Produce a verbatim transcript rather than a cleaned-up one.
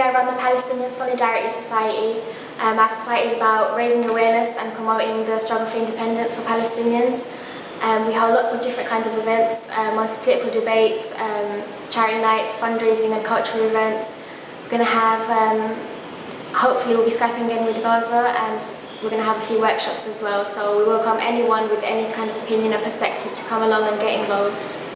I run the Palestinian Solidarity Society. Um, our society is about raising awareness and promoting the struggle for independence for Palestinians. Um, we hold lots of different kinds of events, uh, mostly political debates, um, charity nights, fundraising and cultural events. We're going to have, um, hopefully we'll be Skyping in with Gaza, and we're going to have a few workshops as well. So we welcome anyone with any kind of opinion and perspective to come along and get involved.